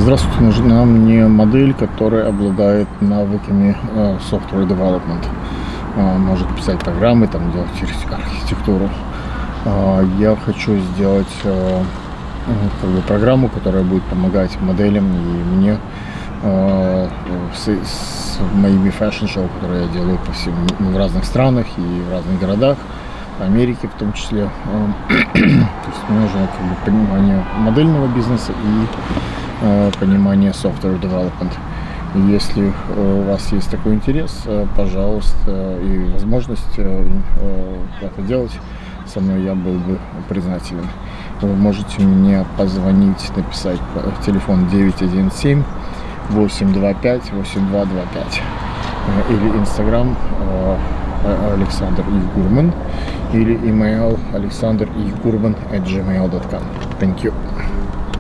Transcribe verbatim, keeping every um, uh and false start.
Здравствуйте, нужна мне модель, которая обладает навыками э, software development. Э, может писать программы, там, делать архитектуру. Э, я хочу сделать э, как бы программу, которая будет помогать моделям и мне э, с, с моими фэшн-шоу, которые я делаю по всем, в разных странах и в разных городах, в Америке в том числе. То есть мне нужно как бы понимание модельного бизнеса и э, понимание software development. И если э, у вас есть такой интерес, э, пожалуйста, и возможность э, э, это делать со мной, я был бы признателен. Вы можете мне позвонить, написать по телефону девять один семь восемь два пять восемь два два пять э, или Инстаграм э, Александр Игурман или email alexander igurman at gmail dot com. Thank you.